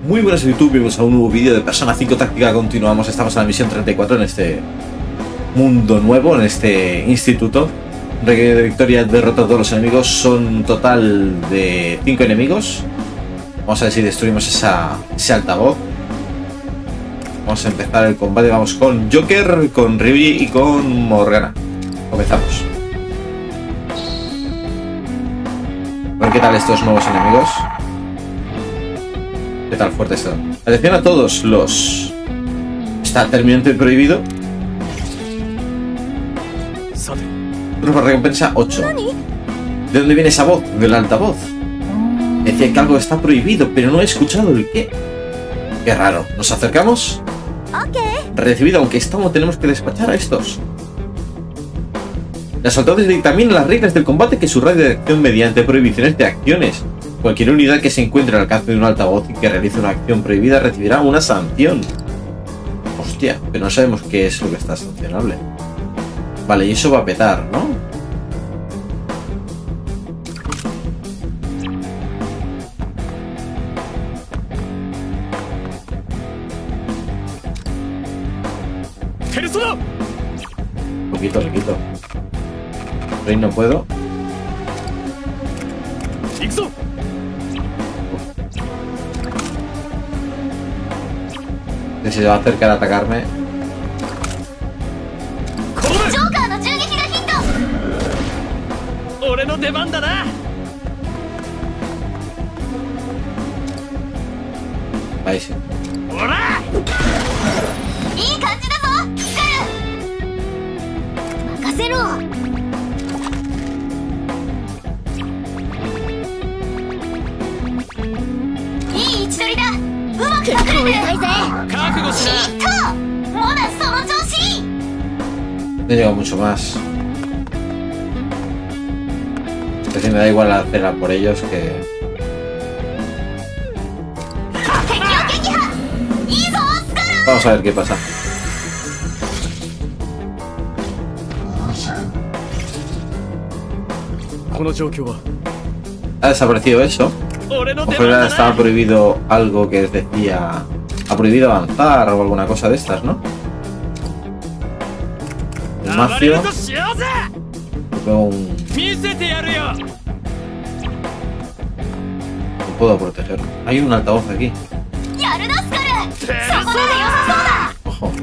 Muy buenas YouTube, bienvenidos a un nuevo vídeo de Persona 5 Táctica. Continuamos, estamos en la misión 34 en este mundo nuevo, en este instituto. Requerido de victoria, derrota a todos los enemigos. Son un total de 5 enemigos. Vamos a ver si destruimos ese altavoz. Vamos a empezar el combate, vamos con Joker, con Ryuji y con Morgana. Comenzamos. A ver qué tal estos nuevos enemigos. ¿Qué tal fuertes son? Atención a todos los... Está terminante prohibido. Tropa recompensa 8. ¿De dónde viene esa voz? Del altavoz. Decía que algo está prohibido, pero no he escuchado el qué. Qué raro. ¿Nos acercamos? Recibido, aunque tenemos que despachar a estos. Las autoridades dictaminan las reglas del combate que su radio de acción mediante prohibiciones de acciones. Cualquier unidad que se encuentre al alcance de un altavoz y que realice una acción prohibida recibirá una sanción. Hostia, pero no sabemos qué es lo que está sancionable. Vale, y eso va a petar, ¿no? Poquito, le quito. Rey no puedo. Si se va a acercar a atacarme. Ahí sí. No llega mucho más. Es decir, me da igual hacer por ellos que... Vamos a ver qué pasa. Ha desaparecido eso. O fuera estaba prohibido algo que decía... Ha prohibido avanzar o alguna cosa de estas, ¿no? El macio. No puedo proteger. Hay un altavoz aquí. Ojo.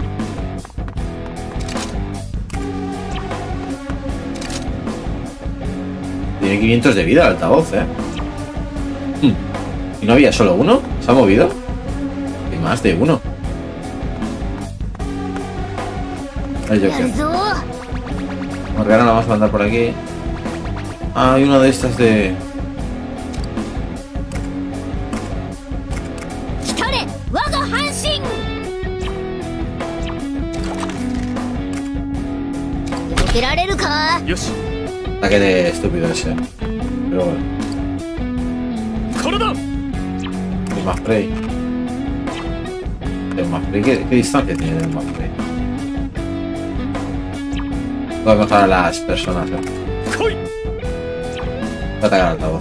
Tiene 500 de vida el altavoz, ¿Y no había solo uno? ¿Se ha movido? Hay más de uno. Ay, Joker. Morgana la vamos a mandar por aquí. Ah, hay una de estas de... Ataque de estúpido ese. Pero bueno. El más play. El más play. ¿Qué distancia tiene el más play? Voy a matar a las personas, Voy a atacar al altavoz.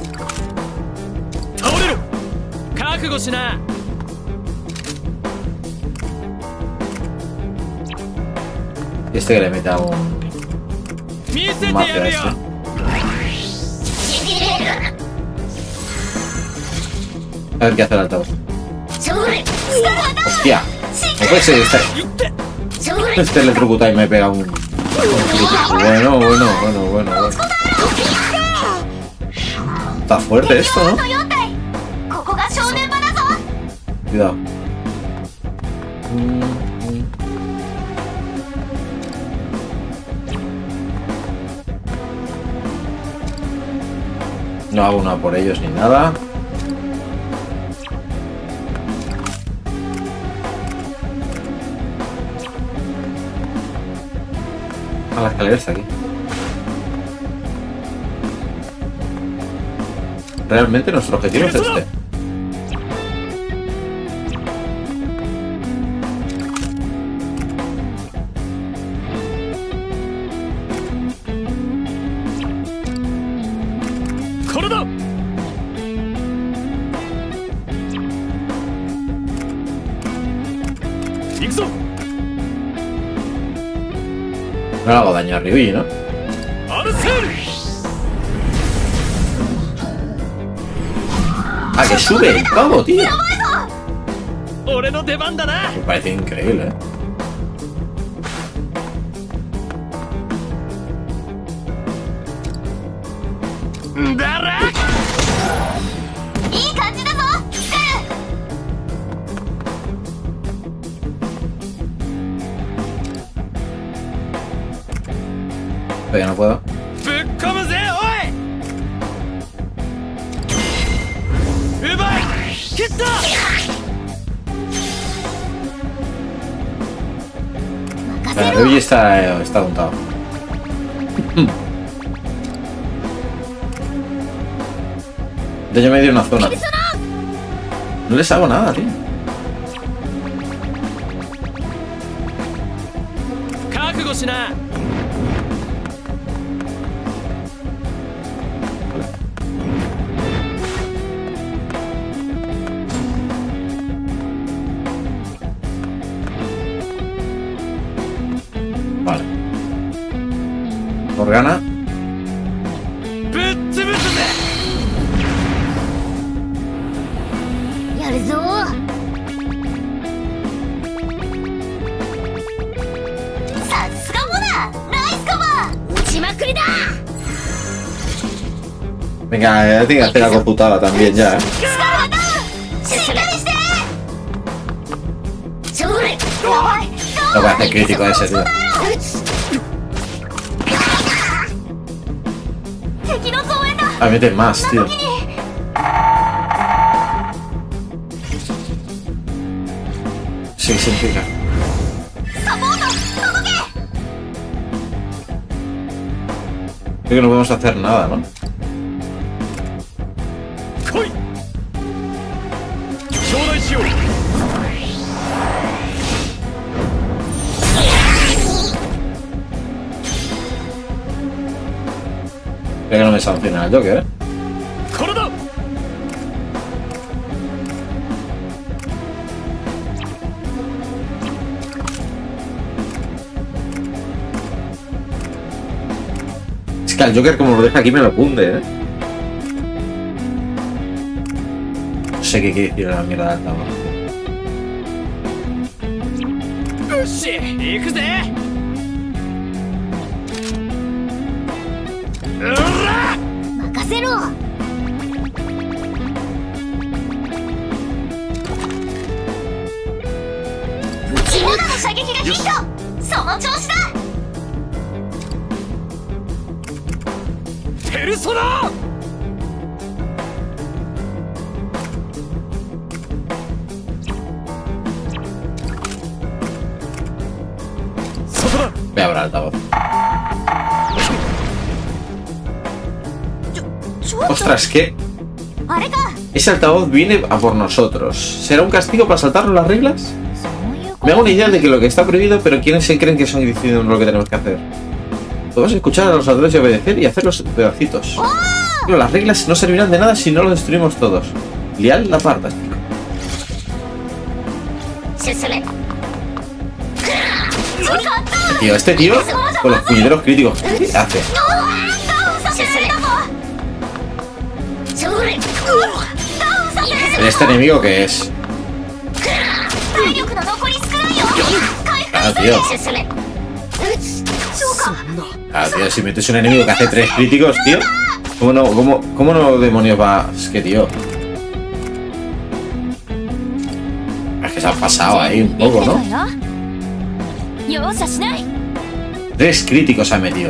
Y este que le meta un mafia a este. A ver qué hace el altavoz. Hostia, no puede ser este electrocuta y me pega un bueno. Está fuerte esto, ¿no? Cuidado. No hago nada por ellos ni nada. A la escalera está aquí. Realmente nuestro objetivo es este. No le hago daño a Ryuji, ¿no? Ah, que sube el pavo, tío. Me parece increíble, ¿eh? Pero ya no puedo. Ryuji está untado. Ya yo me dio una zona. No les hago nada, tío. Vale. Morgana. Venga, ya tiene que hacer algo putada también ya, ¿eh? No voy a hacer crítico a ese, tío. A meter más, tío. Sí, significa. Creo que no podemos hacer nada, ¿no? Creo que no me sanciona el Joker, ¿eh? Es que al Joker como lo deja aquí me lo funde, ¿eh? No sé qué quiere decir la mierda de altavoz. Voy a abrir el altavoz. Ostras, que ese altavoz viene a por nosotros. ¿Será un castigo para saltarnos las reglas? Me hago una idea de que lo que está prohibido, pero ¿quiénes se creen que son y deciden lo que tenemos que hacer? Podemos escuchar a los ladrones y obedecer y hacer los pedacitos. Pero las reglas no servirán de nada si no lo destruimos todos. Lial la parta, chico. Tío, este tío con los puñeteros críticos, ¿qué hace? ¿Este enemigo qué es? Ah, tío. Ah, tío, si metes un enemigo que hace 3 críticos, tío. ¿Cómo no demonios va? Es que, tío. Es que se ha pasado ahí un poco, ¿no? 3 críticos ha metido.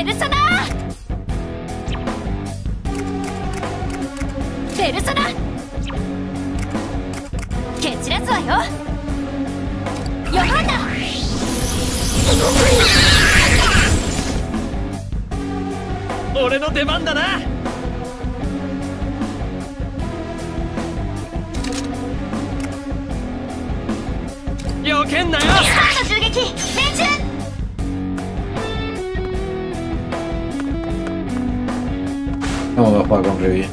ペルソナペルソナ蹴散らすわよ。ヨハンダ俺の出番だな。よけんなよ。 スタート銃撃命中。 Vamos a jugar con Revi.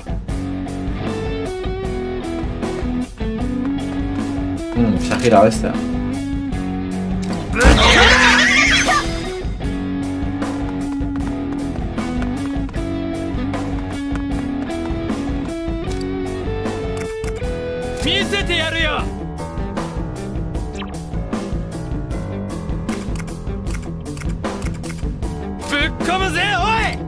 Se ha girado esta. ¡Mísete, Yario! ¡Buccomu ze, oi!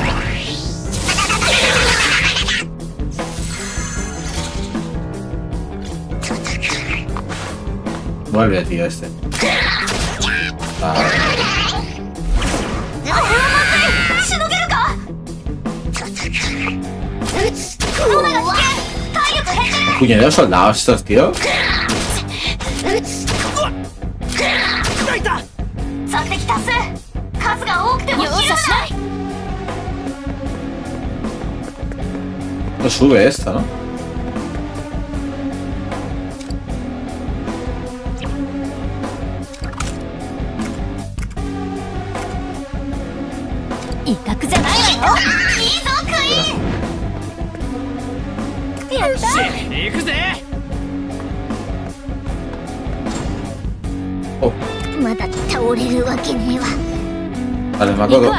Vuelve, tío, este. Puñeros soldados estos, tío. No sube esto, ¿no? Oh. Vale, me acuerdo.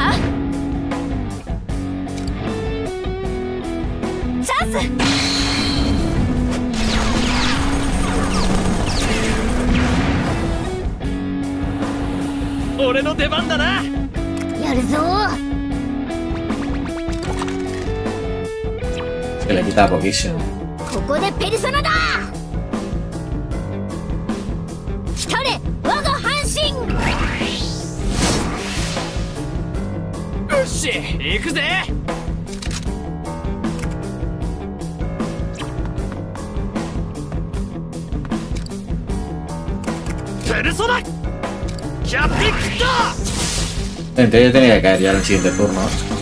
Se le quita poquísimo. En teoría tenía que caer ya en el siguiente turno.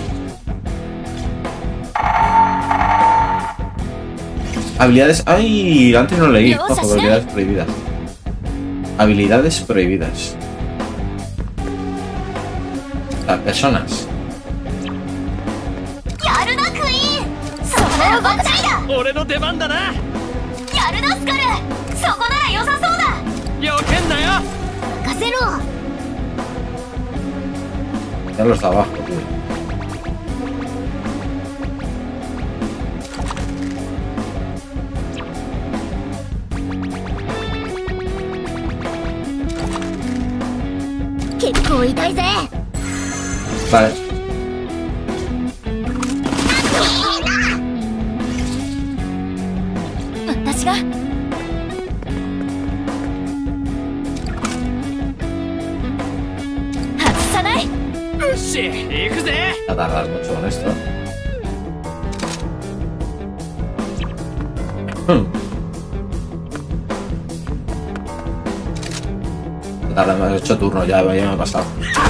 Habilidades... ¡Ay! Antes no leí. Ojo, habilidades prohibidas. Habilidades prohibidas. Las personas. Ya los de abajo, tío. Vale. Va a tardar mucho con esto. Tarda más 8 turnos, ya me ha pasado.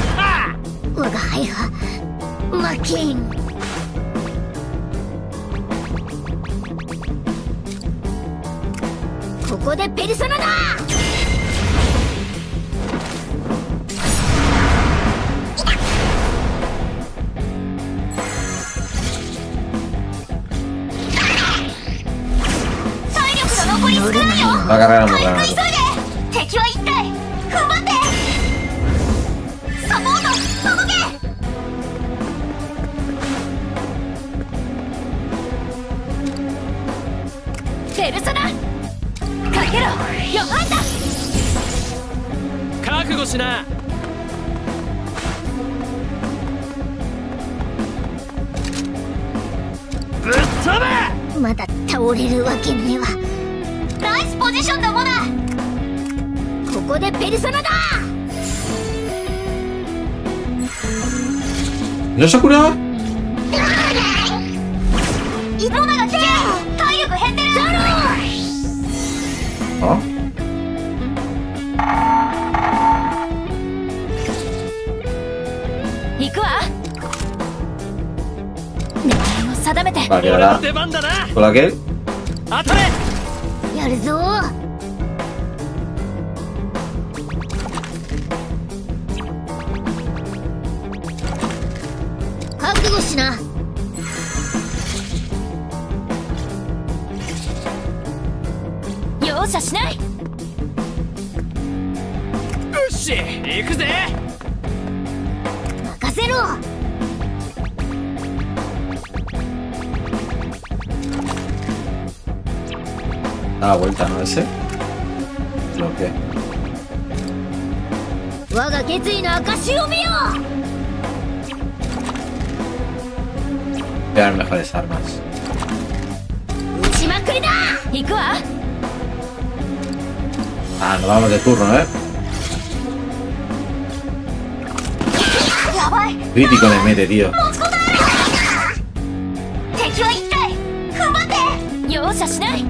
La carrera muy grande. ¿No se ha curado? モナが来て体力減ってる。 ¿Ah? 行くわ。狙いを定めて。 Vale, 俺の ahora 出番だな。 con aquel. 当たれ。 やるぞ。覚悟しな。容赦しない。 よし行くぜ。 任せろ。 Da la vuelta, ¿no? Ese. Lo que. 我が決意の証を見よ Vean mejores armas. う。打ちまくりだ。行くわ。 Ah, nos vamos de turno, ¿eh? やばい。 Crítico le mete, tío. 敵は一体。踏ん張って。容赦しない。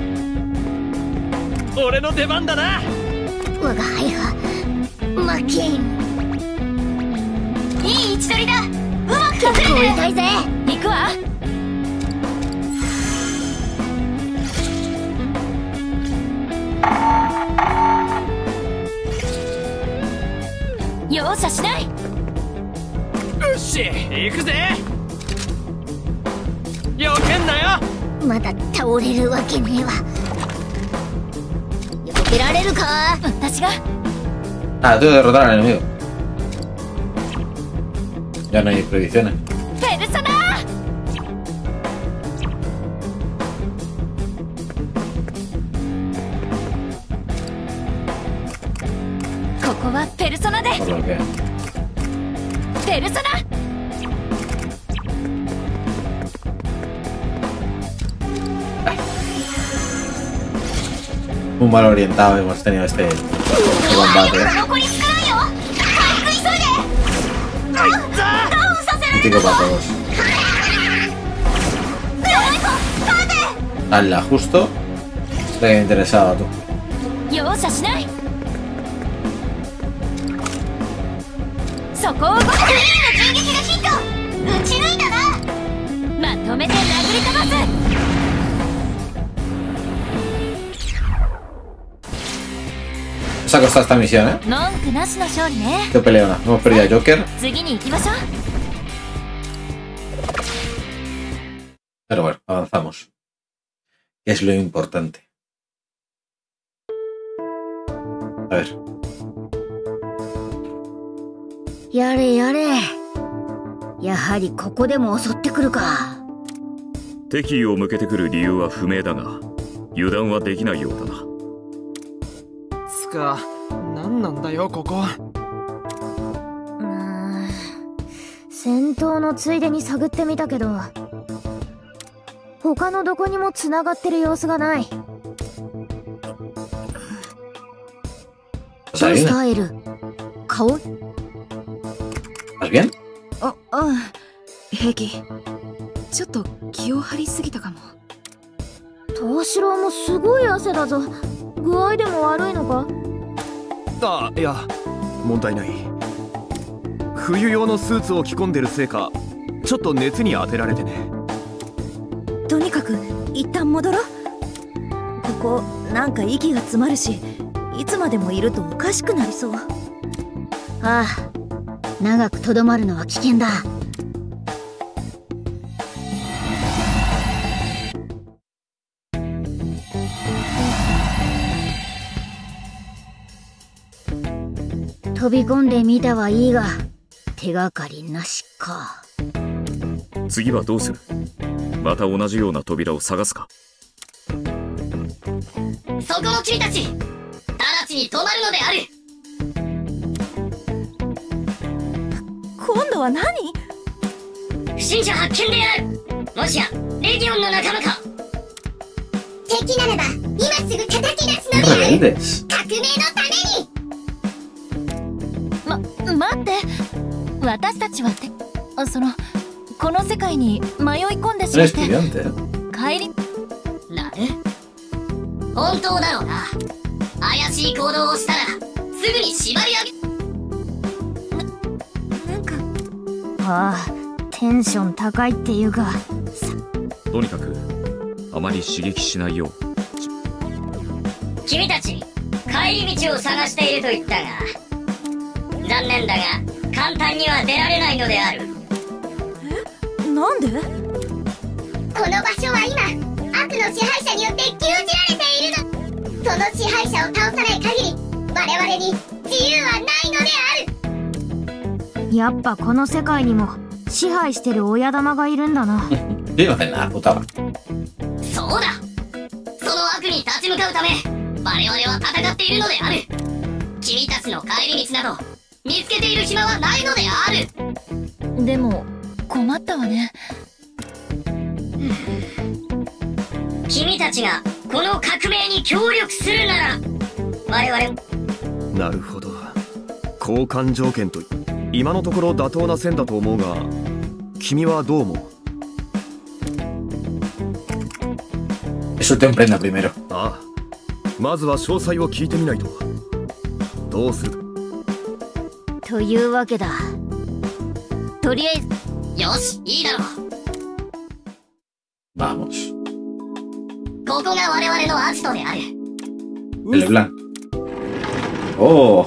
俺の出番だな。 我が輩はマッキン。いい位置取りだ。うまく隠れてる。痛いぜ。行くわ。容赦しない。 よし行くぜ。よけんなよ。 まだ倒れるわけねえわ。避けられるか。私が。 Ah, tengo que derrotar al enemigo. Ya no hay prohibiciones. ペルソナ。ここはペルソナで。 Por lo que. ペルソナ。 Un mal orientado hemos tenido este combate. 残り少ないよ。回復急いで。ダウンさせられる Crítico para todos. 強いぞ。勝て。 Hazla justo. Te interesaba tú. 容赦しない。そこを動く。フリーの銃撃がヒット。撃ち抜いたな。まとめて殴り飛ばす。 Nos ha costado esta misión, ¿eh? 文句なしの勝利ね。 Qué peleona. Hemos perdido a Joker. 次に行きましょう。 Pero bueno, avanzamos. Que es lo importante. A ver. やれやれ。やはりここでも襲ってくるか。 敵意を向けてくる理由は不明だが、油断はできないようだな。 つか、何なんだよここ。 戦闘のついでに探ってみたけど、他のどこにも繋がってる様子がない。 ¿Estás bien? スタイル、顔。 ¿Estás bien? 平気。ちょっと気を張りすぎたかも。 東四郎もすごい汗だぞ。具合でも悪いのか。 あ、いや問題ない。冬用のスーツを着込んでるせいかちょっと熱に当てられてね。 とにかく一旦戻ろう。ここなんか息が詰まるし、いつまでもいるとおかしくなりそう。 ああ、長くとどまるのは危険だ。飛び込んでみたはいいが、手がかりなしか。 次はどうする？また同じような扉を探すか？ そこの君たち、直ちに止まるのである。 今度は何？ 不審者発見である。もしやレギオンの仲間か。敵ならば今すぐ叩き出すのである。 Rebeldes. 革命のために。待って、私たちはこの世界に迷い込んでし Un まって estudiante. 帰りなる本当だろうな。怪しい行動をしたらすぐに縛り上げ。 なんかああ、テンション高いっていうか。 とにかくあまり刺激しないよう。 君たち帰り道を探していると言ったが、残念だが簡単には出られないのである。 なんで？ この場所は今悪の支配者によって牛耳られているの。その支配者を倒さない限り我々に自由はないのである。 やっぱこの世界にも支配してる親玉がいるんだな。 Yo no hacen nada, puta. そうだ、その悪に立ち向かうため我々は戦っているのである。君たちの帰り道など見つけている暇はないのである。 でも困ったわね。 君たちがこの革命に協力するなら我々。 なるほど。交換条件と今のところ妥当な線だと思うが、君はどう思う？ Eso te emprenda primero. ああ、まずは詳細を聞いてみないと。どうする？ というわけだ。とりあえずよし、いいだろう。 Vamos. ここが我々のアジトである。 El blanco. Oh.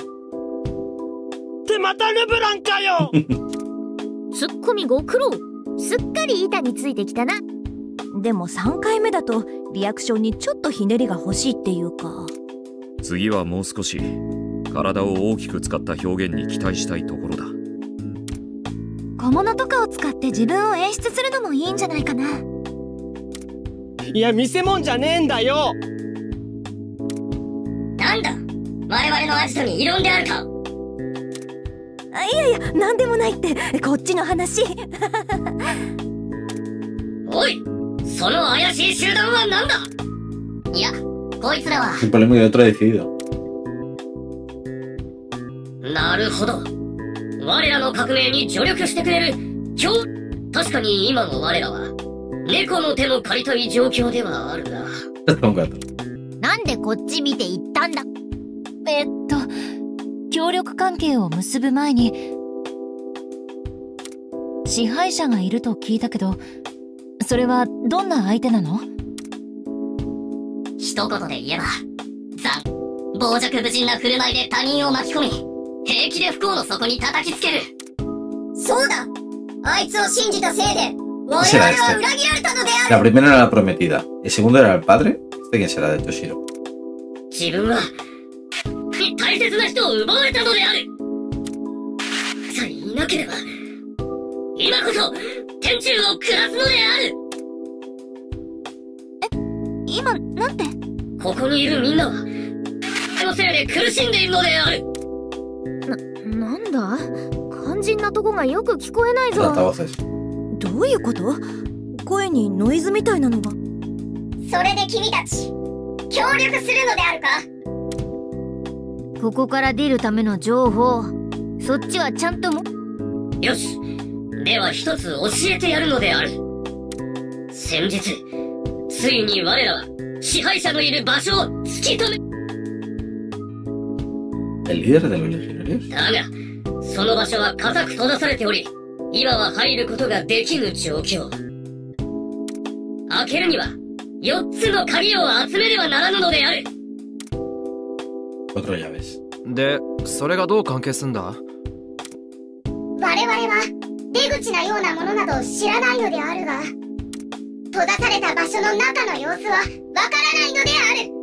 ってまたルブランかよ。 ツッコミご苦労。すっかり板についてきたな。 でも3回目だとリアクションにちょっとひねりが欲しいっていうか。 次はもう少し体を大きく使った表現に期待したいところだ。 小物とかを使って自分を演出するのもいいんじゃないかな。 いや見せ物じゃねえんだよ。 なんだ、我々のアジトに異論であるか。 いやいや、なんでもないって、こっちの話。 おい、その怪しい集団はなんだ。いや、こいつらは。 Un problema de otro decidido. なるほど。我らの革命に助力してくれる確かに今の我らは猫の手も借りたい状況ではあるが。 なんでこっち見て言ったんだ？ 協力関係を結ぶ前に支配者がいると聞いたけど、それはどんな相手なの？ 一言で言えば傍若無人な振る舞いで他人を巻き込み、平気で不幸の底に叩きつける。そうだ、あいつを信じたせいで我々は裏切られたのである。 La primera era la prometida. El segundo era el padre. ¿Este quién será de Toshiro? 自分は大切な人を奪われたのである。さえいなければ今こそ天誅を下すのである。 今なんて？ ここにいるみんなはそのせいで苦しんでいるのである。 なんだ？肝心なとこがよく聞こえないぞ。 Altavoces. どういうこと？声にノイズみたいなのが。 それで君たち協力するのであるか？ ここから出るための情報、そっちはちゃんとも。 よし、では一つ教えてやるのである。先日ついに我らは支配者のいる場所を突き止め。 ¿El líder de los legionarios? だがその場所は固く閉ざされており、今は入ることができぬ状況。開けるには4つの鍵を集めねばならぬのである。 Cuatro llaves. で、それがどう関係すんだ？ 我々は出口なようなものなど知らないのであるが、閉ざされた場所の中の様子はわからないのである。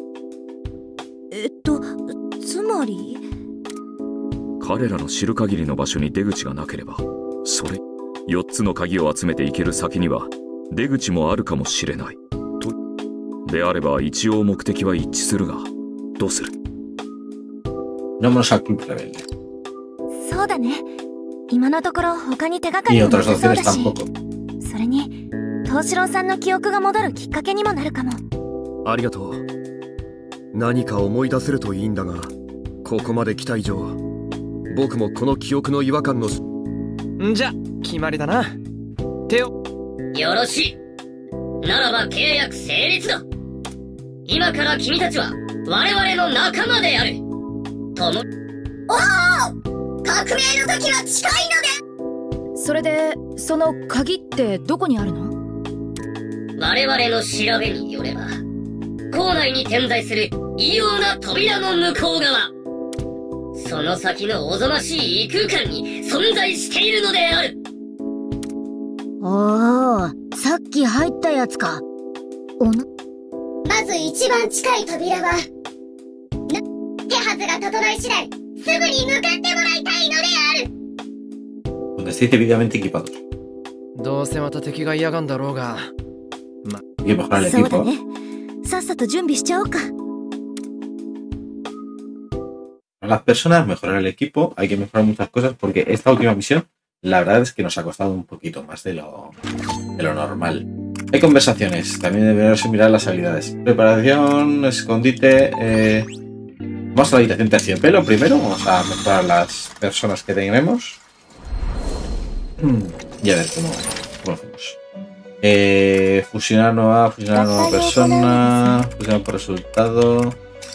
つまり彼らの知る限りの場所に出口がなければ、それ4つの鍵を集めていける先には出口もあるかもしれないと。であれば一応目的は一致するが、どうする？ No me los club rebelde. そうだね。今のところ他に手がかり Ni もな otras さそう opciones だし、 tampoco. それに東四郎さんの記憶が戻るきっかけにもなるかも。 ありがとう。何か思い出せるといいんだが、ここまで来た以上僕もこの記憶の違和感のじゃ決まりだな。手を。 よろしい。ならば契約成立だ。今から君たちは我々の仲間である。とも。おお、革命の時は近いので。 それでその鍵ってどこにあるの？ 我々の調べによれば、校内に点在する異様な扉の向こう側、その先のおぞましい異空間に存在しているのである。 おー、さっき入ったやつか。 まず一番近い扉は、手はずが整い次第、すぐに向かってもらいたいのである。 Donde esté debidamente equipado. どうせまた敵が嫌がんだろうが。 Hay que mejorar el そうだ equipo. ね。さっさと準備しちゃおうか。 A las personas, mejorar el equipo. Hay que mejorar muchas cosas porque esta última misión, la verdad es que nos ha costado un poquito más de lo normal. Hay conversaciones. También deberemos mirar las habilidades. Preparación, escondite. Vamos a la habitación terciopelo primero. Vamos a mejorar las personas que tenemos. Y a ver cómo hacemos. Fusionar nueva persona. Fusionar por resultado.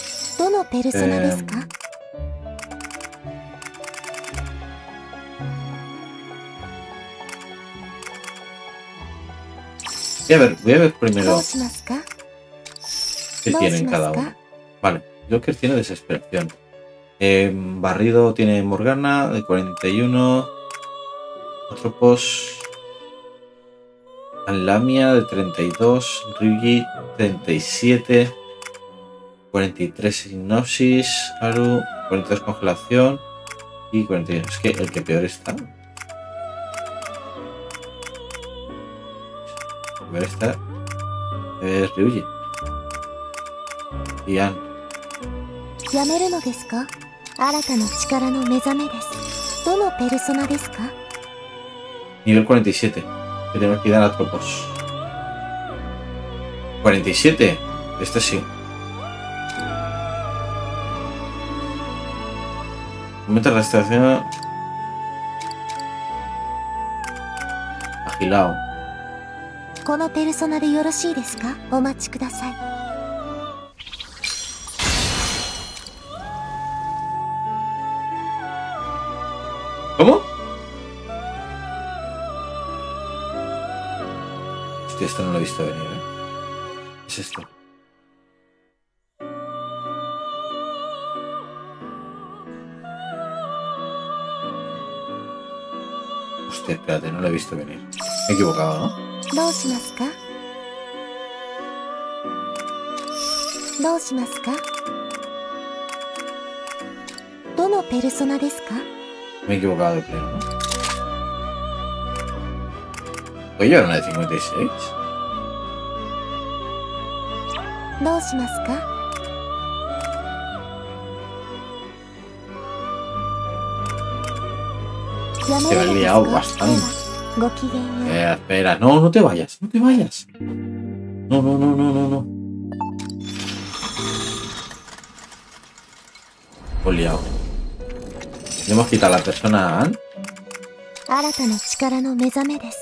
Voy a ver primero qué tienen cada uno. Vale, Joker tiene desesperación. Barrido tiene Morgana de 41. Atropos. Lamia de 32. Ryuji 37. 43 hipnosis. Haru 43 congelación. Y 41. Es que el que peor está. Esta es Ryuji. Y Ann. Nivel 47. Que tenemos que dar a Tropos. 47. Este sí. Aumenta la restauración. Agilado. このペルソナでよろしいですか？お待ちください。 ¿Cómo? Hostia, esto no lo he visto venir, ¿eh? ¿Qué es esto? Hostia, espérate, no lo he visto venir. Me he equivocado, ¿no? どうしますか？どうしますか？どのペルソナですか？ Me he equivocado de pleno, ¿no? ¿Voy a llevar una de 56? どうしますか？ Se me ha liado bastante. ごきげんよう。 Espera, no, no te vayas, no te vayas. No, no, no, no, no, no. He liado. Le hemos quitado a la persona a Ann. 新たな力の目覚めです。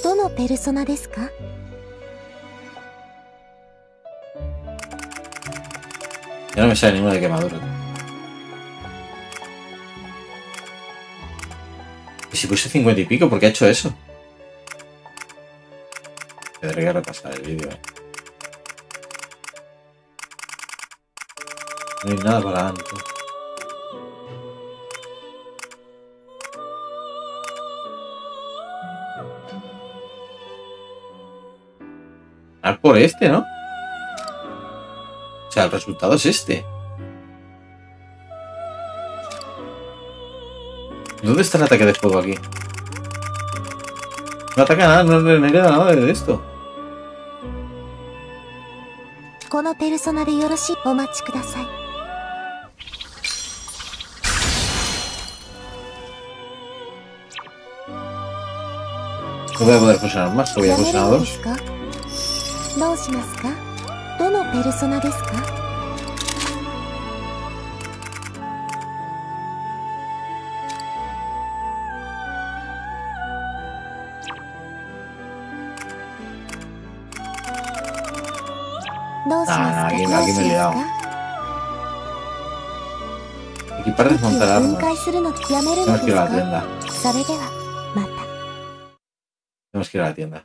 どのペルソナですか？ Ya no me sale ninguna de quemadura. ¿Y si puse 50 y pico? ¿Por qué ha hecho eso? Tendré que repasar el vídeo, No hay nada para antes. Ah, por este, ¿no? O sea, el resultado es este. ¿Dónde está el ataque de fuego aquí? No ataca nada, no hereda nada de esto. このペルソナでよろしい。お待ちください。 No voy a poder fusionar más, voy a fusionar dos. どうしますか？どのペルソナですか？ Voy どうしますか。 aquí me he liado. Equipar, desmontar armas. 分解するのやめるの Tenemos で que ir す a la か。 tienda. それではまた。 Tenemos que ir a la tienda.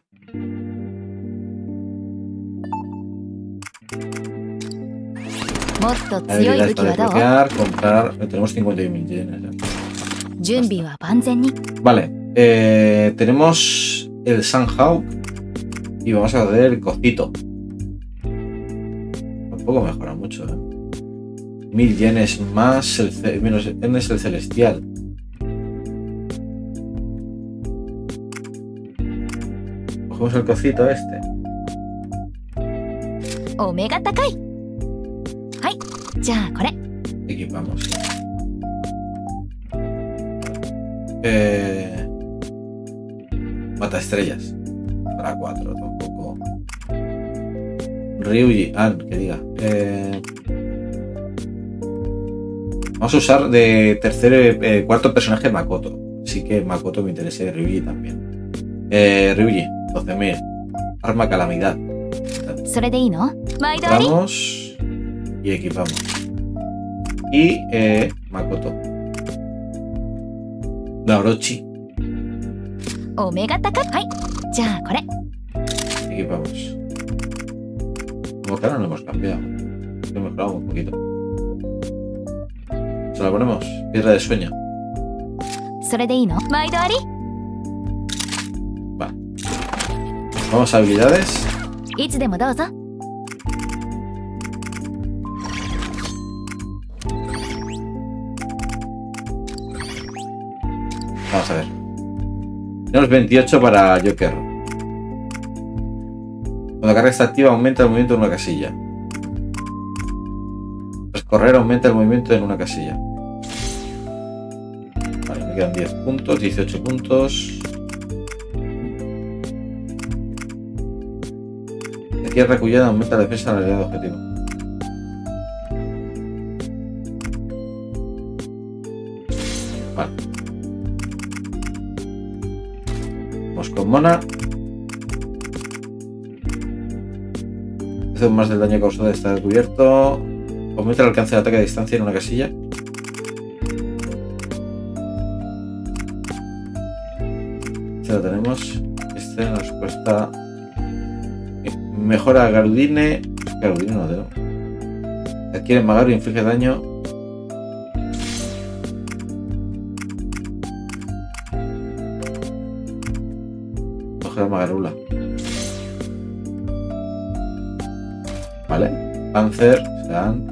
Habilidades para desbloquear, comprar. Tenemos 51.000 yenes. Vale. Tenemos el Sunhawk. Y vamos a hacer el cocito. Tampoco mejora mucho, ¿eh? 1000 yenes más, menos yenes el celestial. Cogemos el cocito este. Omega Takai. Hai, ya, ¡corre! Equipamos. Mata estrellas. Para 4, tampoco. Ryuji, que diga. Vamos a usar de tercer, cuarto personaje Makoto. Así que Makoto me interesa y Ryuji también. Ryuji, 12.000. Arma calamidad. Vamos y equipamos. Y Makoto. La Orochi. Omega Takai. Hai, ya, ¡corre! Equipamos. Como que ahora no hemos cambiado. Hemos mejorado un poquito. Se la ponemos. Piedra de sueño. Va. Vamos a habilidades. Vamos a ver. Tenemos 28 para Joker. Cuando la carga está activa aumenta el movimiento en una casilla. Tras correr aumenta el movimiento en una casilla. Vale, me quedan 10 puntos, 18 puntos. La tierra recullada aumenta la defensa en la realidad de objetivo. Vale. Vamos con Mona. Hace más del daño causado de estar cubierto. Aumenta el alcance de ataque a distancia en una casilla. Este lo tenemos. Este nos cuesta. Mejora Garudine. Garudine no lo tengo. Adquiere Magaru y inflige daño. Mejora Magarula. Vale. Panzer. Sean.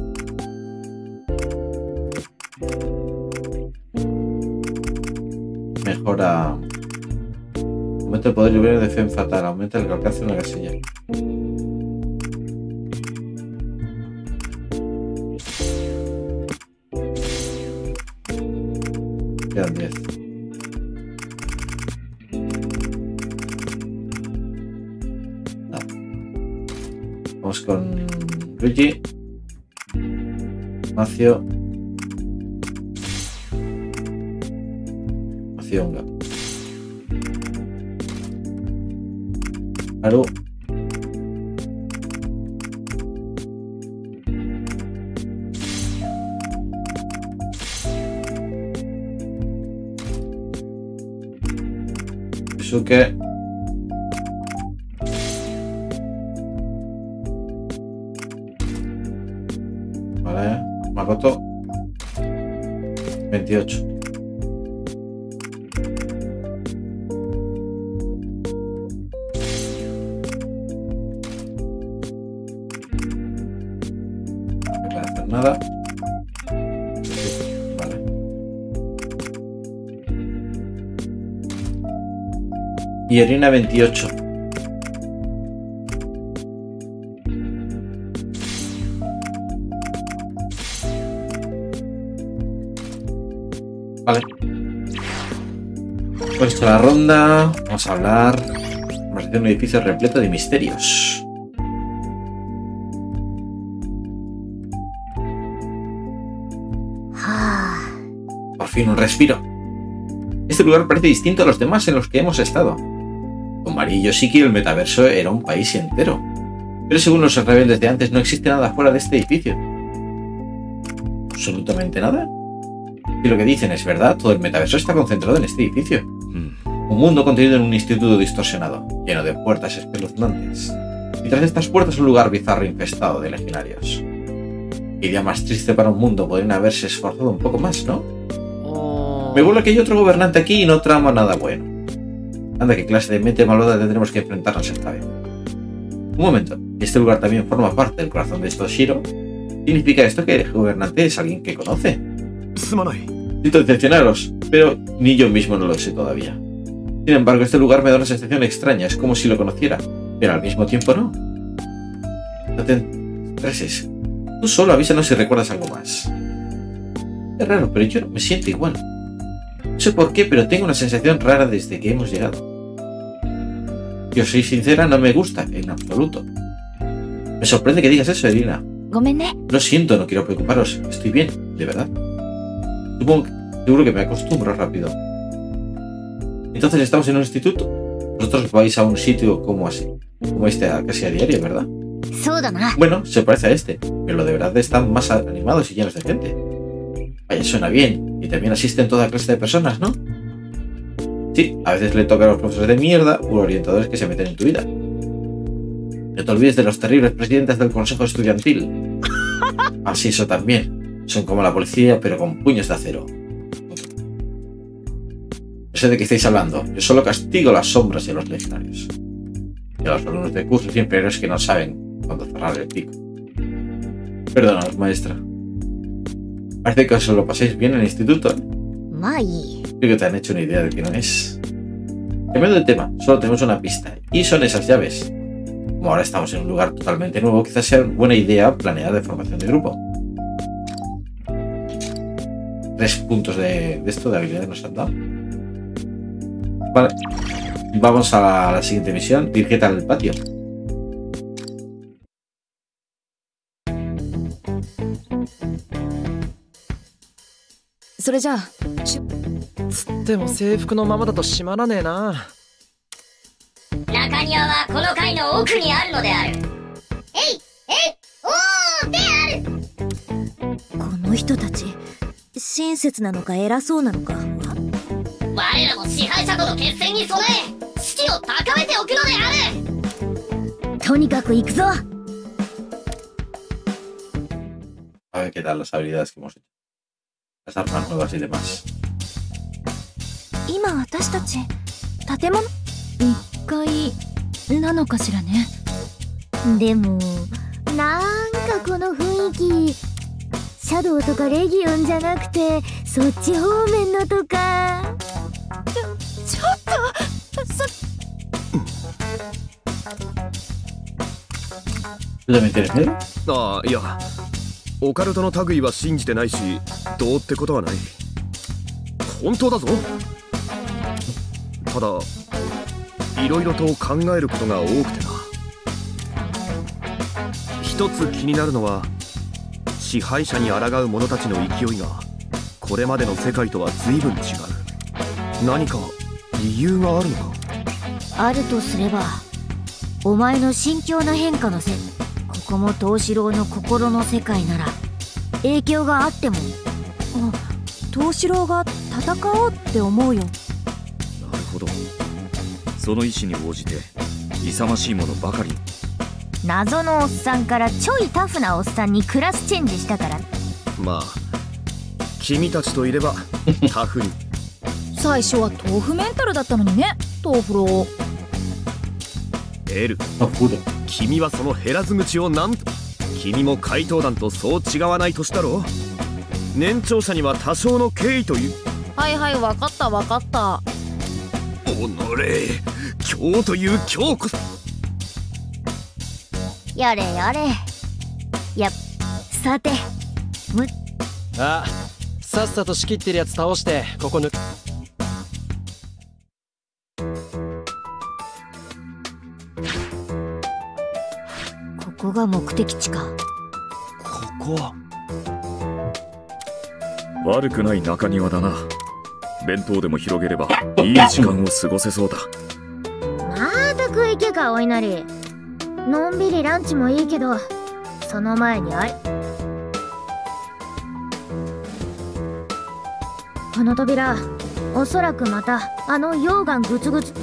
Mejora. Aumenta el poder libre de Femme Fatal. Aumenta el alcance de una casilla. Quedan 10. No. Vamos con Ryuji. Macio. Macionga. Haru. Yusuke. Vale. Makoto. 28. No puede hacer nada. Vale. Y Erina 28. Vale. Pues la ronda. Vamos a hablar. Vamos a hacer un edificio repleto de misterios. Por fin un respiro. Este lugar parece distinto a los demás en los que hemos estado. Con Mari y Yoshiki el metaverso era un país entero. Pero según los rebeldes de antes, no existe nada fuera de este edificio. ¿Absolutamente nada? Si lo que dicen es verdad, todo el metaverso está concentrado en este edificio. Un mundo contenido en un instituto distorsionado, lleno de puertas espeluznantes. Y tras estas puertas un lugar bizarro infestado de legionarios. Idea más triste para un mundo, podrían haberse esforzado un poco más, ¿no? Me vuelve que hay otro gobernante aquí y no trama nada bueno. Anda, qué clase de mente malvada tendremos que enfrentarnos esta vez. Un momento, ¿este lugar también forma parte del corazón de Toshiro? ¿Significa esto que el gobernante es alguien que conoce? Siento decepcionaros, pero ni yo mismo no lo sé todavía. Sin embargo, este lugar me da una sensación extraña, es como si lo conociera, pero al mismo tiempo no. No te estreses. Tú solo avísanos si recuerdas algo más. Es raro, pero yo me siento igual. No sé por qué, pero tengo una sensación rara desde que hemos llegado. Si os soy sincera, no me gusta, en absoluto. Me sorprende que digas eso, Irina. Lo siento, no quiero preocuparos. Estoy bien, de verdad. Seguro que me acostumbro rápido. Entonces estamos en un instituto. Vosotros vais a un sitio como este casi a diario, ¿verdad? Bueno, se parece a este, pero de verdad están más animados y llenos de gente. Vaya, suena bien. Y también asisten toda clase de personas, ¿no? Sí, a veces le toca a los profesores de mierda u orientadores que se meten en tu vida. No te olvides de los terribles presidentes del consejo estudiantil. Así, eso también. Son como la policía, pero con puños de acero. No sé de qué estáis hablando. Yo solo castigo las sombras y a los legionarios. Y a los alumnos de cursos inferiores que no saben cuándo cerrar el pico. Perdónanos, maestra. Parece que os lo paséis bien en el instituto. Creo que te han hecho una idea de que no es. Cambiando de tema, solo tenemos una pista. Y son esas llaves. Como ahora estamos en un lugar totalmente nuevo, quizás sea buena idea planear de formación de grupo. 3 puntos de esto de habilidad nos han dado. Vale. Vamos a la siguiente misión. Dirígete al patio. この人たち親切なのか偉そうなのか。 我らも支配者との決戦に備え士気を高めておくのである。 とにかく行くぞ。 A ver qué tal las habilidades que hemos hecho. Las armas nuevas y demás. 今私たち建物1階なのかしらね。 でもなんかこの雰囲気シャドウとかレギオンじゃなくてそっち方面のとか。 ちょっと ¿Tú también tienes miedo? ああ、いや、オカルトの類は信じてないし、どうってことはない。本当だぞ。ただ、いろいろと考えることが多くてな。一つ気になるのは、支配者に抗う者たちの勢いがこれまでの世界とは随分違う。何か理由があるのか。 あるとすればお前の心境の変化のせい。ここも藤四郎の心の世界なら影響があっても。 藤四郎が戦おうって思うよ。 なるほど。その意志に応じて勇ましいものばかり。 謎のおっさんからちょいタフなおっさんにクラスチェンジしたから。 まあ君たちといればタフに。 最初は豆腐メンタルだったのにね、豆腐郎。 エル、君はその減らず口をなんと。君も怪盗団とそう違わない年だろう。年長者には多少の敬意という。 はいはい、分かった分かった。 おのれ、今日という今日こそ。 やれやれ。さてあ、さっさと仕切ってるやつ倒してここ抜く。 ここが目的地か。 ここ悪くない中庭だな。弁当でも広げればいい時間を過ごせそうだ。 また食い気かお稲荷。 のんびりランチもいいけど、その前にこの扉、おそらくまたあの溶岩グツグツ。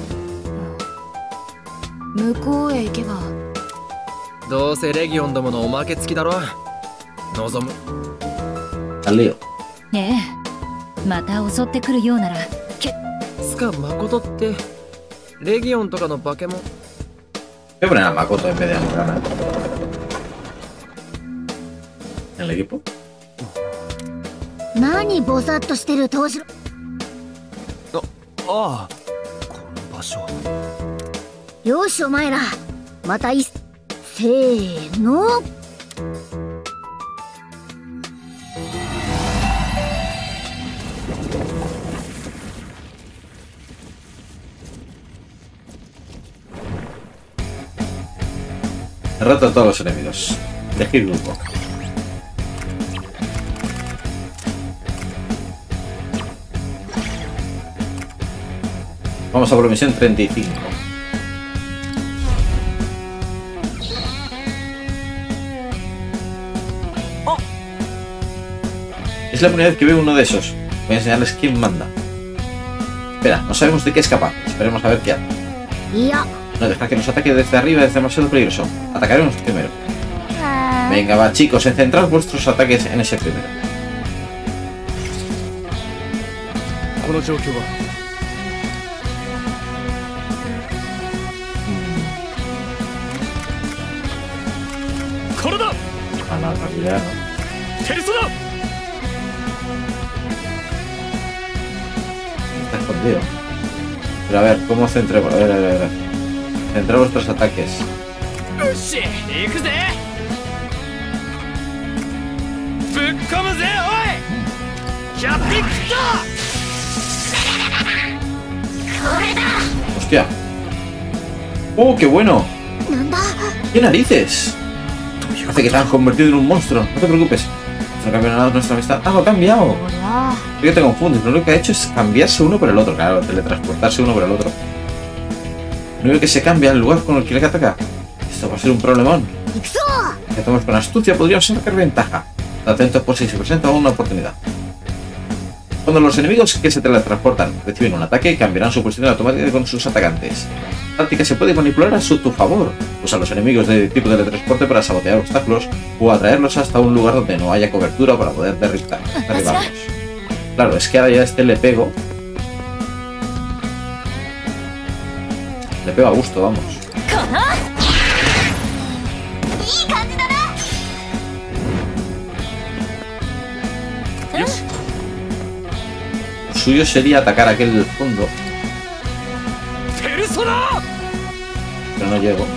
向こうへ行けば。 どうせレギオンどものおまけ付きだろ。望む。 ねえ、また襲ってくるようなら。 つか誠ってレギオンとかの化け物。 Voy a poner a Makoto en vez de a Morgana. ¿En el equipo? 何ぼさっとしてる藤代。 ああ、この場所。 よしお前ら、またせーの。 Derrota a todos los enemigos. Elegir grupo. Vamos a por la misión 35. ¡Oh! Es la primera vez que veo uno de esos. Voy a enseñarles quién manda. Espera, no sabemos de qué es capaz. Esperemos a ver qué hace. No dejar que nos ataque desde arriba, es demasiado peligroso. Atacaremos primero. Venga, va, chicos, centrad vuestros ataques en ese primero. A la realidad, ¿no? Está escondido. Pero a ver, ¿cómo centremos? A ver. Centrar vuestros ataques. ¡Hostia! ¡Oh, qué bueno! ¡Qué narices! Hace que te han convertido en un monstruo. No te preocupes. No cambia nada nuestra amistad. ¡Ah, lo ha cambiado! Creo que te confundes. Lo único que ha hecho es cambiarse uno por el otro. Claro, teletransportarse uno por el otro. Lo único que se cambia el lugar con el que le ataca. Esto va a ser un problemón. Si hacemos con astucia, podríamos sacar ventaja. Atentos por si se presenta una oportunidad. Cuando los enemigos que se teletransportan reciben un ataque, cambiarán su posición automática con sus atacantes. La táctica se puede manipular a tu favor. Usa los enemigos de tipo teletransporte para sabotear obstáculos o atraerlos hasta un lugar donde no haya cobertura para poder derribarlos. Claro, es que ahora ya a este le pego. Le pego a gusto, vamos. Lo suyo sería atacar aquel del fondo. Pero no llego.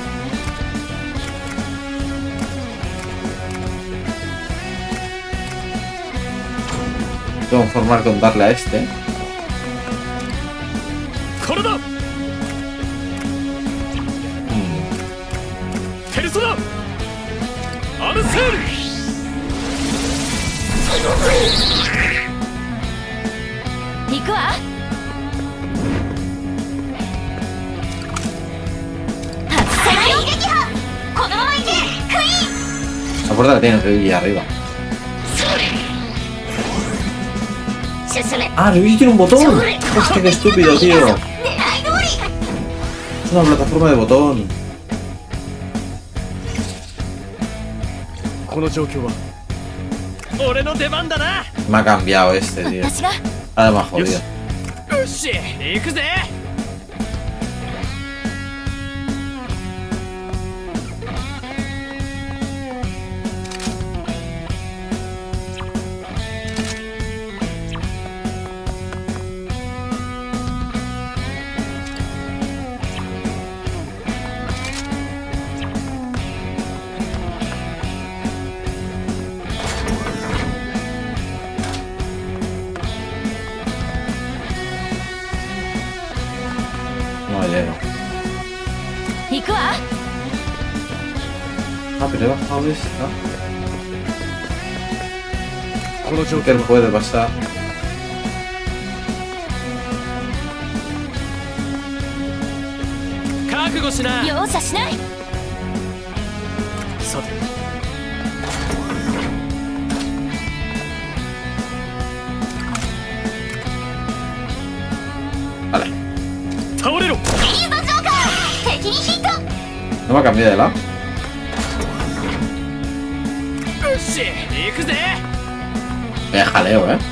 Tengo que conformar con darle a este. La puerta la tiene Ryuji arriba. ¡Ah, Ryuji tiene un botón! ¡Hostia, qué estúpido, tío! Es una plataforma de botón. Me ha cambiado este, tío. Ahora me ha jodido. Ah, pero he bajado esta. Joker puede pasar. さて Vale. 倒れろ。 いいぞジョーカー、敵にヒット。 No me ha cambiado de lado. よし行くぜ。 Jaleo, eh.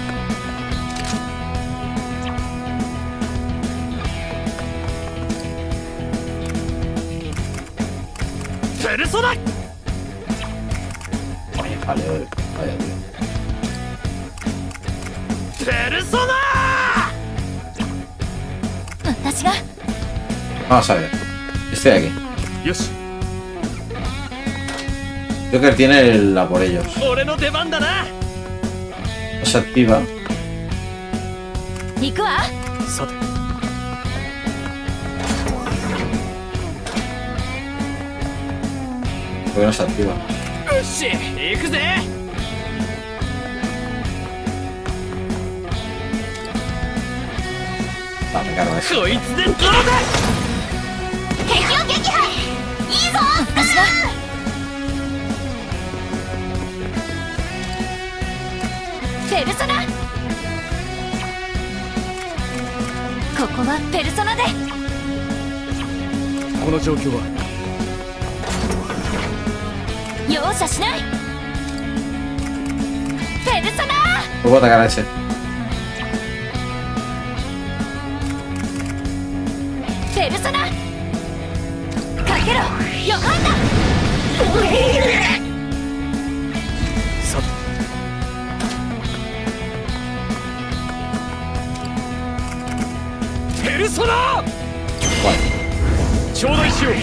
ペルソナ。 Vaya jaleo. Vaya tío. ペルソナ。 私が Vamos a ver. Estoy aquí. よし Joker tiene la por ellos. 俺の出番だな。 No se activa. 行くわ。 さて Porque no se activa. よし行くぜ。 Va, me cargo eso. こいつでどうだ。 敵を撃破。いいぞ私がペルソナ。ここはペルソナで。 この状況は容赦しない。ペルソナ。 Puedo atacar a ese. ペルソナかけろ。ヨハンナ。 さてペルソナ。 Vale. 頂戴しよう。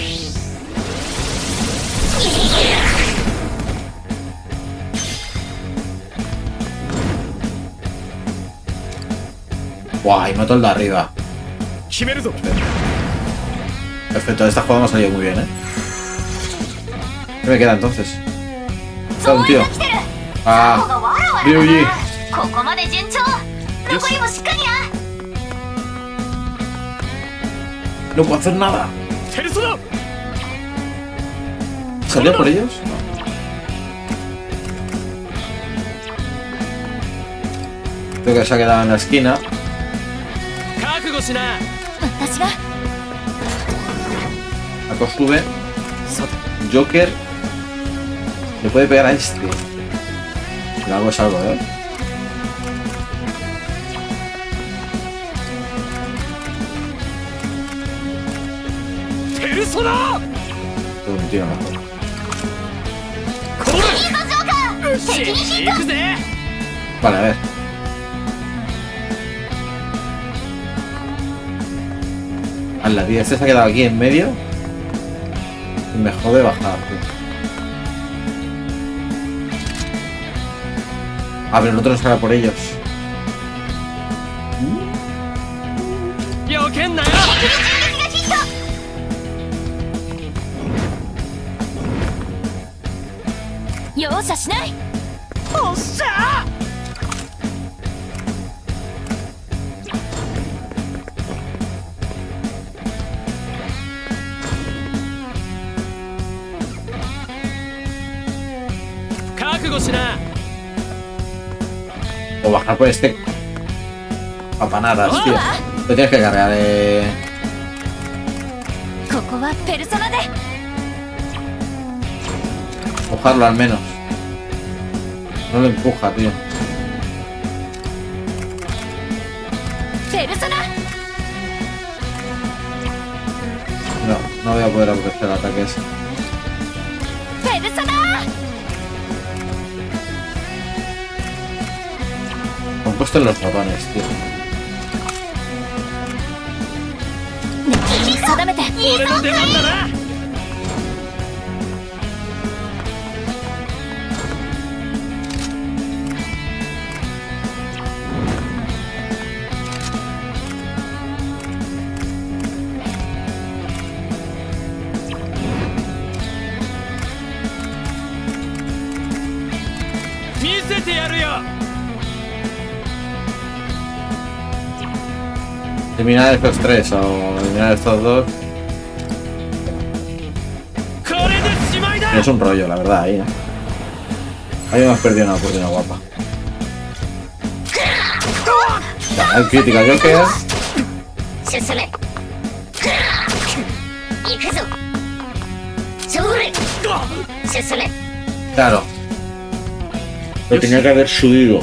Guau, y mato el de arriba. 決めるぞ。 Perfecto, esta jugada me ha salido muy bien, ¿eh? ¿Qué me queda entonces? Está un tío. が Ah, わらわら Ryuji. ここまで順調。残りもしっかりな。 No puedo hacer nada. ペルソナ。 ¿Salió por ellos? No. Creo que se ha quedado en la esquina. 覚悟しな。 私が Acá sube. さて Joker. Le puede pegar a este. Pero algo es algo, ¿eh? ペルソナ。 Todo un tiro mejor. こいいぞジョーカー、 れ。よし敵にヒット。 行くぜ。 Vale, a ver. La tía este se ha quedado aquí en medio. Y me jode bajar, tío. Ah, pero el otro no sale por ellos. よけんなよ。 敵に銃撃がヒット。 容赦しない。 おっしゃ。覚悟しな。 O bajar por este. Papanadas, tío. Lo tienes que cargar, ここはペルソナで。 Empujarlo al menos. No lo empuja, tío. ペルソナ。 No, no voy a poder aprovechar el ataque ese. ペルソナ。 Han puesto en los botones, tío. 敵に定めて。 俺の出番だな。 見せてやるよ。 Eliminar estos tres o eliminar estos dos. これでしまいだ。 Es un rollo, la verdad, ahí, ¿eh? Ahí me has perdido una oportunidad guapa. Hay crítica, Joker. Claro. Lo tenía que haber subido.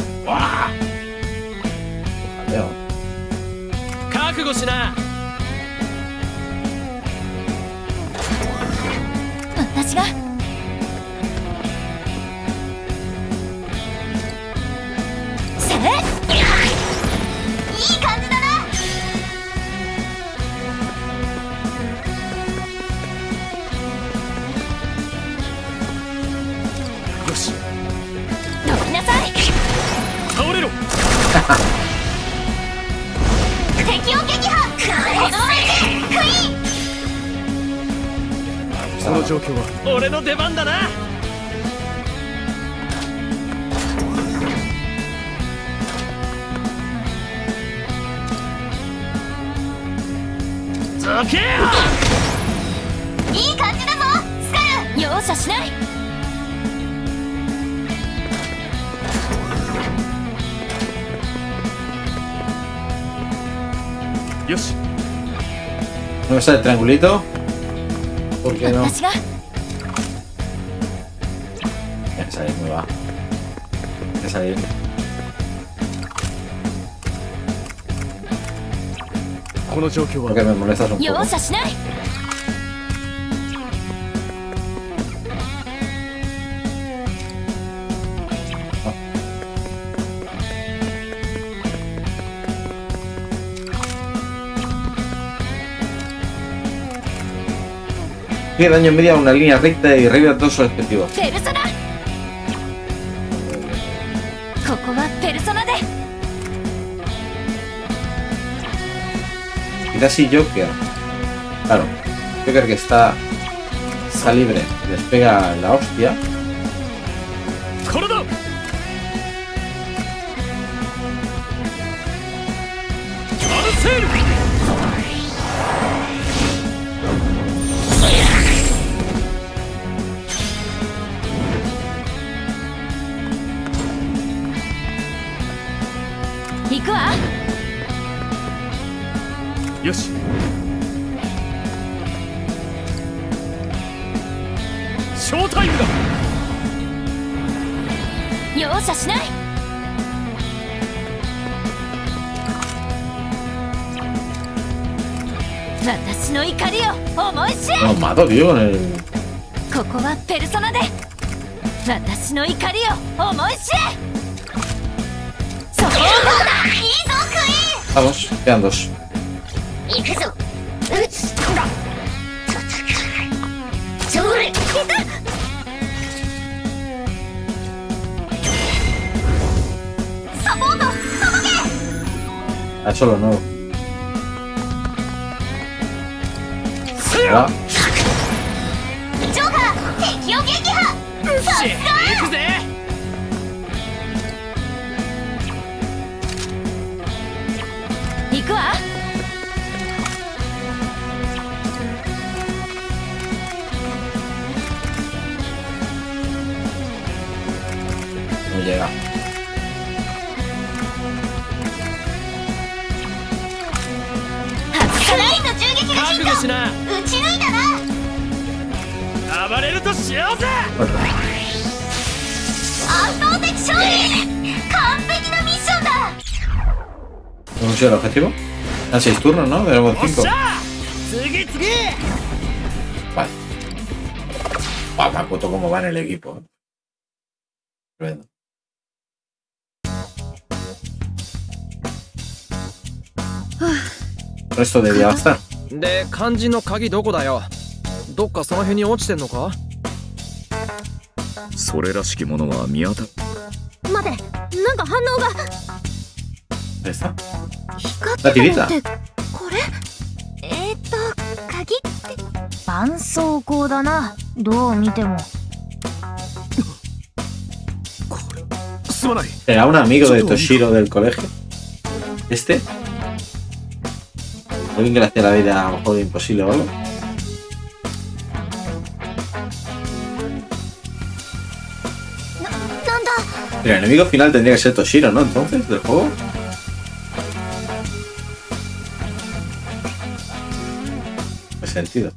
¿No me sale el triangulito? ¿Por qué no? Tiene que salir, muy va. Tiene que salir. Porque me molestas un poco. Tiene daño en media a una línea recta y revive a todos sus objetivos. Quizás si Joker. Claro. Joker que está libre. Les pega la hostia. No, mato, tío, con el... Vamos, quedan dos. Eso lo nuevo. ¿Verdad? No llega. ¿Cómo sido el objetivo? A 6 turnos, ¿no? Tenemos 5. Vale. Me acuerdo cómo va en el equipo. Tremendo. Esto debía bastar. で、肝心の鍵どこだよ。どっかその辺に落ちてんのか？ それらしきものは見当た。 待て、なんか反応が。 ¿Dónde está? 光ってるのってこれ？鍵って絆創膏だな。どう見ても。 ¿Será un amigo de Toshiro del colegio? ¿Este? ¿Alguien que le hacía la vida a lo mejor imposible o algo? El enemigo final tendría que ser Toshiro, ¿no? Entonces, del juego. No tiene sentido.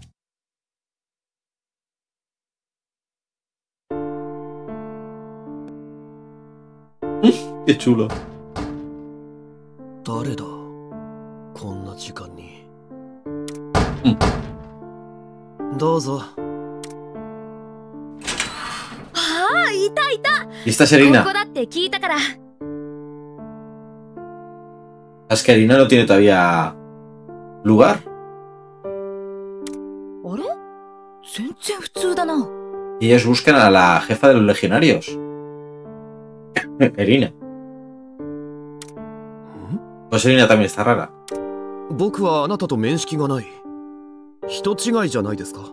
Qué chulo. 誰だこんな時間に。どうぞ。 ああ、いたいた。 Y esta es Erina. ここだって聞いたから。 Es que Erina no tiene todavía lugar. あれ？全然普通だな。 Y ellos buscan a la jefa de los legionarios. Erina. Pues Erina también está rara. 僕はあなたと面識がない。人違いじゃないですか。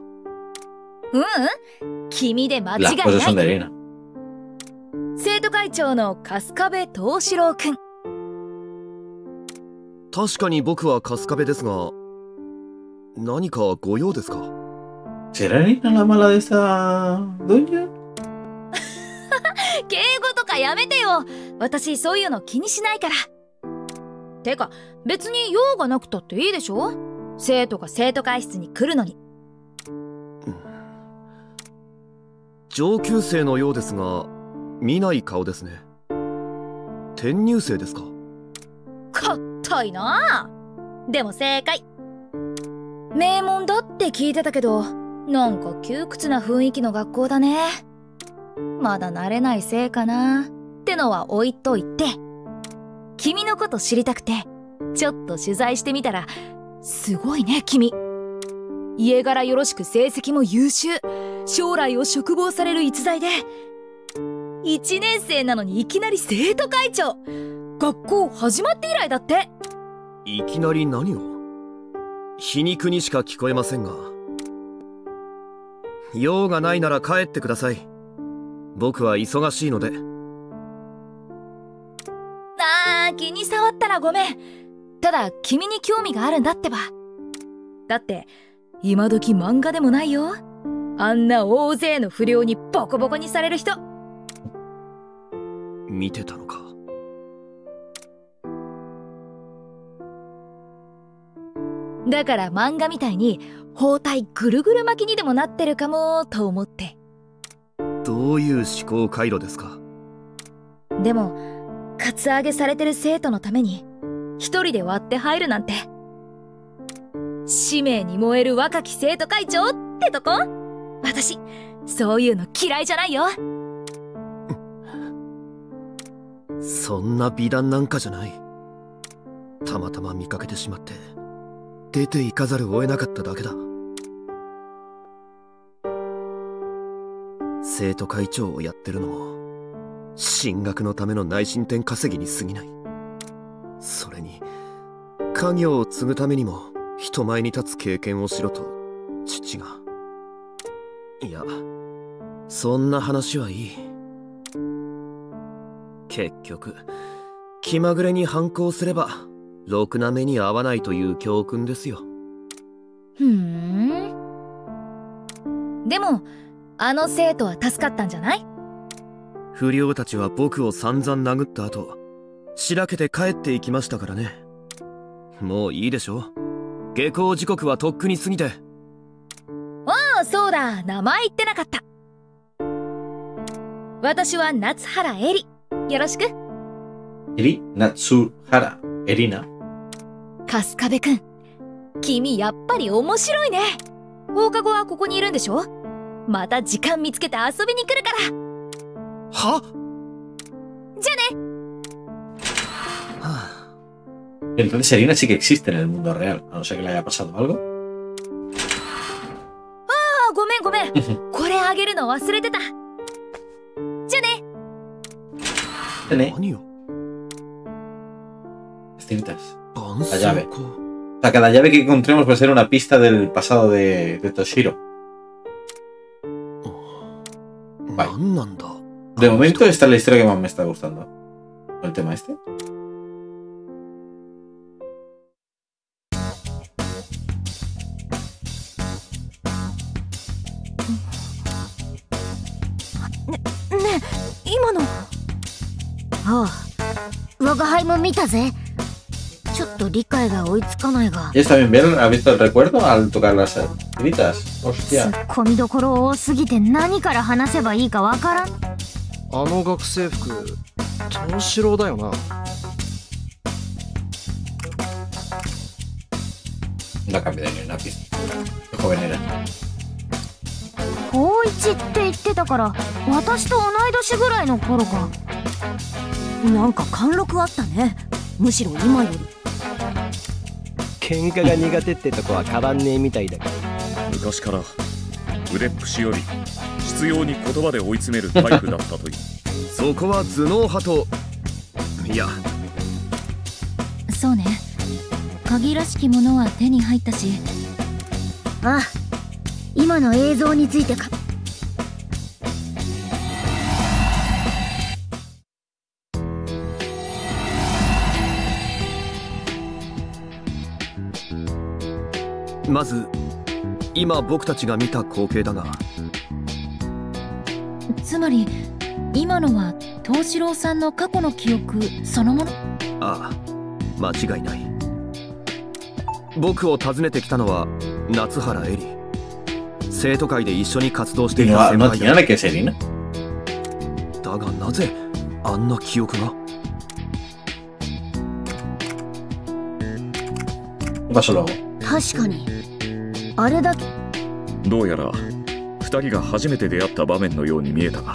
君で間違い Las な cosas son de い。 Erina. 生徒会長の春日部藤四郎くん。 確かに僕は春日部ですが、何かご用ですか？ ¿Será Erina la mala de esta doña? 敬語とかやめてよ。私そういうの気にしないから。てか別に用がなくたっていいでしょ。生徒が生徒会室に来るのに。 上級生のようですが、見ない顔ですね。転入生ですか？ かったいな。でも正解。名門だって聞いてたけど、なんか窮屈な雰囲気の学校だね。まだ慣れないせいかなってのは置いといて、君のこと知りたくてちょっと取材してみたら、すごいね君。家柄よろしく成績も優秀、将来を嘱望される逸材で、1年生なのにいきなり生徒会長。学校始まって以来だって。 いきなり何を？皮肉にしか聞こえませんが。用がないなら帰ってください。僕は忙しいので。 気に障ったらごめん。ただ君に興味があるんだってば。だって今時漫画でもないよ。あんな大勢の不良にボコボコにされる人。 見てたのか。 だから漫画みたいに包帯ぐるぐる巻きにでもなってるかもと思って。 どういう思考回路ですか？ でもカツアゲされてる生徒のために一人で割って入るなんて、使命に燃える若き生徒会長ってとこ。私そういうの嫌いじゃないよ。 そんな美談なんかじゃない。たまたま見かけてしまって出て行かざるを得なかっただけだ。生徒会長をやってるのも進学のための内申点稼ぎに過ぎない。それに家業を継ぐためにも人前に立つ経験をしろと父が。いや、そんな話はいい。結局気まぐれに反抗すればろくな目に遭わないという教訓ですよ。 でもあの生徒は助かったんじゃない？ 不良たちは僕を散々殴った後しらけて帰っていきましたからね。もういいでしょ。下校時刻はとっくに過ぎて。 ああそうだ、名前言ってなかった。私は夏原エリ。よろしく。 エリ、夏原、エリナ。 春日部くん、君やっぱり面白いね。放課後はここにいるんでしょ？また時間見つけて遊びに来るから。 は？ じゃあね。 Entonces Erina sí que existe en el mundo real, a no ser que le haya pasado algo. ああ、ごめんごめん。これあげるの忘れてた。じゃあね。 何よ。 Distintas. La llave. O sea, cada llave que encontremos puede ser una pista del pasado de Toshiro. Vale. De momento esta es la historia que más me está gustando. ¿El tema este? ああ、我が輩も見たぜ。ちょっと理解が追いつかないが。 ¿Ellos también vieron, ha visto el recuerdo al tocar las gritas? 突 Hostia. っ込みどころ多すぎて何から話せばいいかわからん。 あの学生服藤四郎だよな。 La cambié de una pista. Qué joven era. 高一って言ってたから私と同い年ぐらいの頃か。 なんか貫禄あったね。むしろ今より。 喧嘩が苦手ってとこは変わんねえみたいだけど、 昔から腕っぷしより執拗に言葉で追い詰めるタイプだったという。 そこは頭脳派と、いや、 そうね。鍵らしきものは手に入ったし。 ああ、今の映像についてか。 まず今僕たちが見た光景だが、 つまり今のは藤四郎さんの過去の記憶そのもの。 ああ、間違いない。僕を訪ねてきたのは夏原エリ。生徒会で一緒に活動していた先輩だ。だがなぜあんな記憶が。 確かにあれだけ。 どうやら2人が初めて出会った場面のように見えたが。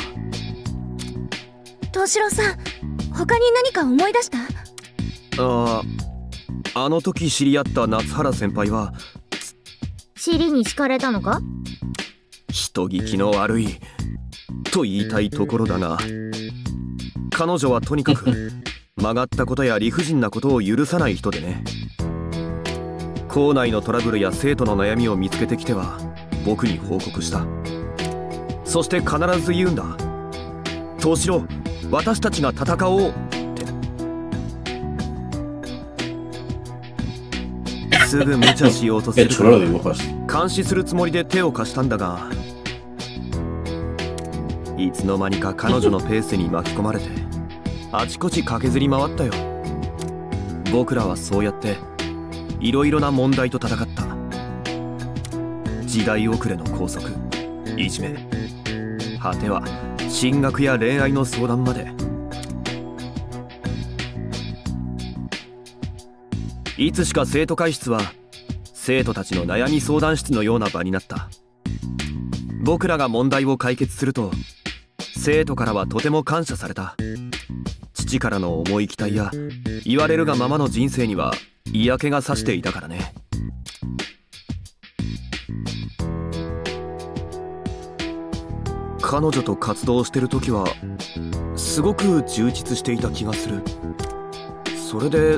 藤四郎さん、他に何か思い出した？ あの時知り合った夏原先輩は尻に敷かれたのか？ 人聞きの悪いと言いたいところだが、彼女はとにかく曲がったことや理不尽なことを許さない人でね。校内のトラブルや生徒の悩みを見つけてきては僕に報告した。そして必ず言うんだ。藤四郎、私たちが戦おうって。すぐ無茶しようとするから監視するつもりで手を貸したんだが、いつの間にか彼女のペースに巻き込まれてあちこち駆けずり回ったよ。僕らはそうやっていろいろな問題と戦った。時代遅れの校則、いじめ、果ては進学や恋愛の相談まで。いつしか生徒会室は生徒たちの悩み相談室のような場になった。僕らが問題を解決すると生徒からはとても感謝された。父からの重い期待や言われるがままの人生には嫌気がさしていたからね。彼女と活動してる時はすごく充実していた気がする。それで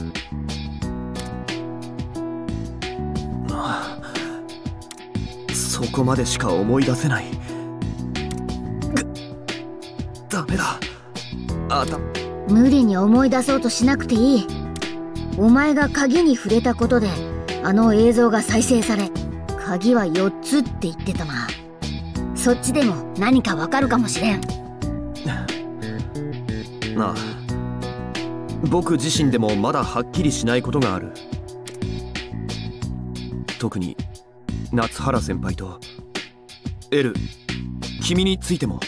そこまでしか思い出せない。ダメだ。 無理に思い出そうとしなくていい。お前が鍵に触れたことであの映像が再生され、鍵は4つって言ってたな。そっちでも何かわかるかもしれん。 ああ、僕自身でもまだはっきりしないことがある。特に夏原先輩とエル、君についても。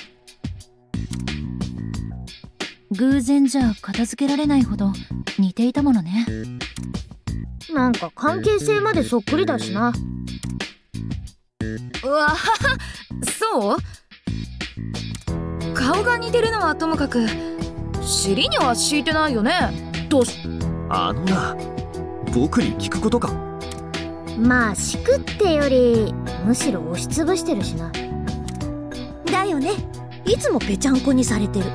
偶然じゃ片付けられないほど似ていたものね。 なんか関係性までそっくりだしな。 うわはは、そう？顔が似てるのはともかく尻には敷いてないよね。どうし… あのな、僕に聞くことか。 まあ敷くってよりむしろ押しつぶしてるしな。 だよね、いつもぺちゃんこにされてる。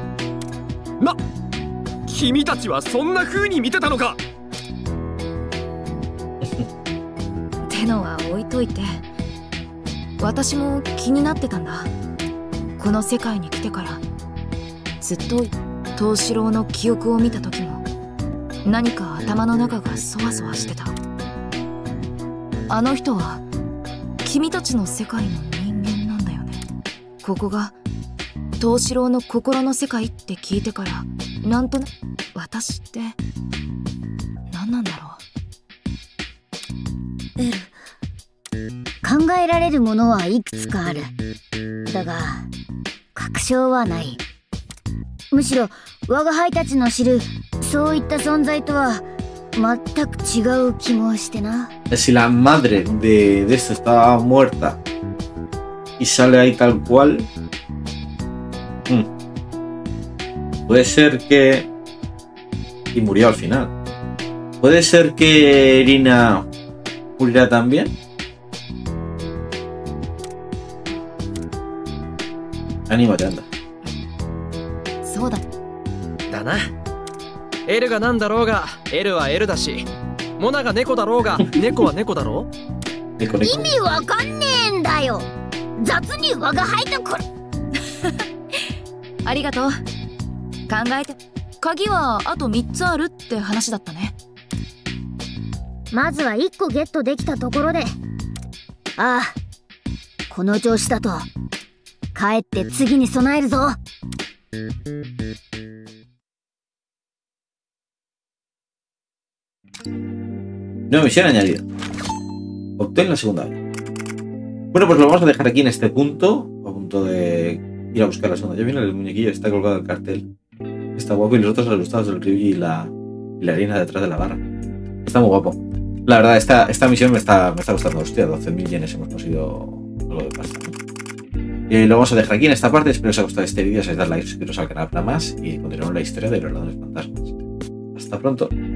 君たちはそんな風に見てたのか。 ってのは置いといて、私も気になってたんだ。この世界に来てからずっと藤四郎の記憶を見た時も何か頭の中がそわそわしてた。あの人は君たちの世界の人間なんだよね。ここが藤四郎の心の世界って聞いてからなんとなく私って何なんだろう。 エル、考えられるものはいくつかある。だが確証はない。むしろ我が輩たちの知るそういった存在とは全く違う気もしてな。 Si la madre de esto estaba muerta y sale ahí tal cual, puede ser que... Y murió al final. ¿Puede ser que Irina muriera también? Anímate, anda. そうだ。 だな。エルがなんだろうがエルはエルだし、モナが猫だろうが猫は猫だろう。 意味わかんねえんだよ。雑に我が輩とこれ。 ありがとう。考えて、鍵はあと3つあるって話だったね。 まずは1個ゲットできたところで、ああ、この調子だと帰って次に備えるぞ。 Nueva misión añadida. Obtén la segunda área. Bueno, pues lo vamos a dejar aquí en este punto. A punto de ir a buscar la segunda. Ya viene el muñequillo, está colgado el cartel. Está guapo y los otros ilustrados del Ryuji y la harina detrás de la barra. Está muy guapo. La verdad, esta misión me está gustando. Hostia, 12.000 yenes hemos conseguido algo de pasta. Y lo vamos a dejar aquí en esta parte. Espero que os haya gustado este vídeo. Si os dais like, suscribiros al canal para más y continuamos la historia de los ladrones fantasmas. Hasta pronto.